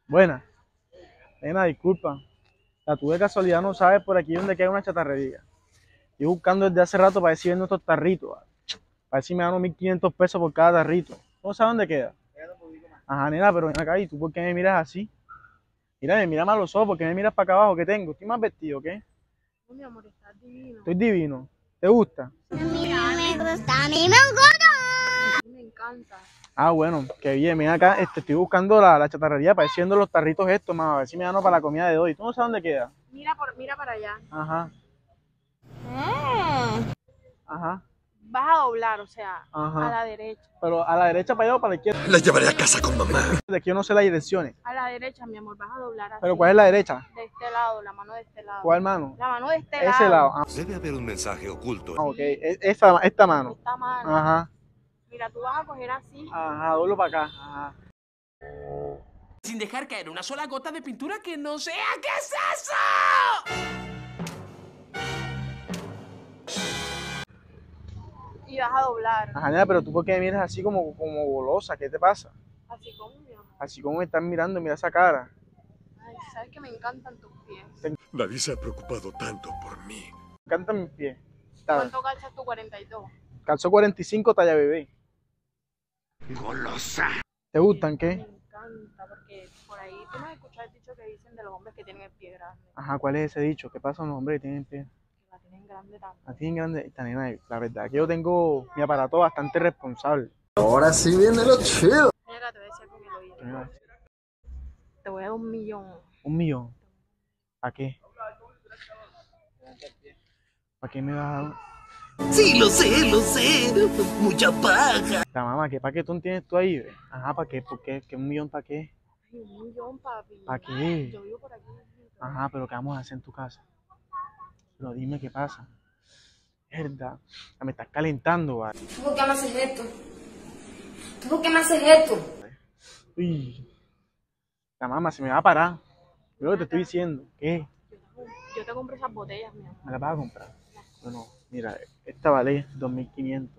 Buena, nena, disculpa. La tuve casualidad, no sabes por aquí donde queda una chatarrería. Estoy buscando desde hace rato para ver si vendo estos tarritos. Para ver si me dan unos 1500 pesos por cada tarrito. No sabes dónde queda. Ajá, nena, pero ven acá, ¿y tú por qué me miras así? Mira, me mira mal los ojos, ¿por qué me miras para acá abajo? ¿Qué tengo? ¿Estoy más vestido, qué? No, mi amor, estás divino. Estoy divino. ¿Te gusta? A mí me gusta. Me encanta. Ah, bueno, qué bien. Mira acá, estoy buscando la chatarrería para ir haciendo los tarritos estos, más a ver si me dan uno para la comida de hoy. ¿Tú no sabes dónde queda? Mira para allá. Ajá, ajá, Vas a doblar, o sea, a ajá. la derecha. Pero a la derecha para allá o para la izquierda. La llevaré a casa con mamá. De aquí yo no sé las direcciones. A la derecha, mi amor, vas a doblar así. Pero ¿cuál es la derecha? De este lado, la mano de este lado. ¿Cuál mano? La mano de este Ese lado. Ah, Debe haber un mensaje oculto. ok. Esta mano. Esta mano. Ajá. Mira, tú vas a coger así. Ajá, doblo para acá. Ajá. Sin dejar caer una sola gota de pintura que no sea. ¿Qué es eso? Y vas a doblar. Ajá, nena, pero tú por qué me miras así como golosa, ¿qué te pasa? Así como, mi amor. Así como me estás mirando, mira esa cara. Ay, sabes que me encantan tus pies. Nadie se ha preocupado tanto por mí. Me encantan mis pies. Está bien. ¿Cuánto calzas tu 42? Calzo 45 talla bebé. Golosa. ¿Te gustan Me qué? encanta, porque por ahí tú no has escuchado el dicho que dicen de los hombres que tienen el pie grande. Ajá, ¿cuál es ese dicho? ¿Qué pasa con los hombres que tienen pie? Que la tienen grande también. Así en grande. Esta nena, la verdad que yo tengo mi aparato bastante responsable. Ahora sí viene lo chido. Mira acá, te voy a decir algo en el oído. ¿Qué me vas a decir? Te voy a dar 1.000.000. 1 millón. ¿Para qué? ¿Para qué me vas a dar? Sí, lo sé. Mucha paja. La mamá, ¿qué paquetón tienes tú ahí? Ve? Ajá, ¿para qué? ¿Por qué? ¿Qué 1 millón para qué? Ay, 1.000.000, papi. ¿Para qué? Yo vivo por aquí. Ajá, pero ¿qué vamos a hacer en tu casa? Pero dime qué pasa. Verdad, me estás calentando, ¿vale? ¿Tú por qué me haces esto? ¿Tú por qué me haces esto? Uy, la mamá se me va a parar. Yo lo que te estoy diciendo, ¿qué? Yo te compro esas botellas, mi amor. ¿Me la vas a comprar? Bueno, mira, esta vale 2500.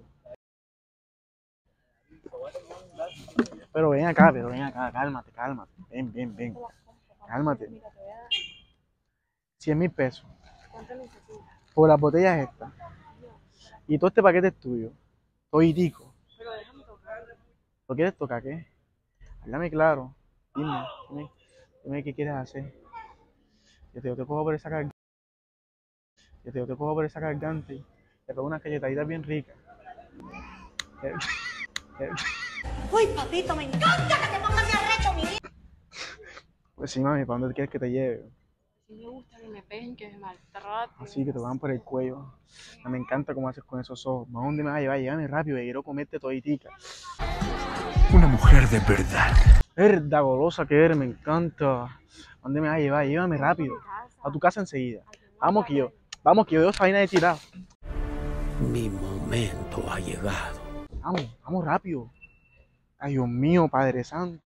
Pero ven acá, cálmate. Ven. Cálmate. Mira, te voy a dar. 100.000 pesos. ¿Cuánto necesitas? Por las botellas estas. Y todo este paquete es tuyo. Toditico. Pero déjame tocar. ¿Lo quieres tocar qué? Háblame claro. Dime qué quieres hacer. Yo te cojo por esa garganta. Yo te cojo por esa garganta y te pego unas cachetaditas bien ricas. Uy, papito, me encanta que te pongas de arrecho, mi vida. Pues sí, mami, ¿para dónde quieres que te lleve? Sí me gusta que me peguen, que me maltraten. Así que te van por el cuello. Me encanta cómo haces con esos ojos. ¿A dónde me vas a llevar? Llévame rápido, que quiero comerte toditica. Una mujer de verdad. Verdad, golosa que eres, me encanta. ¿A dónde me vas a llevar? Llévame rápido. A tu casa enseguida. Vamos que yo veo esa vaina de tirado. Mi momento ha llegado. Vamos rápido. Ay, Dios mío, Padre Santo.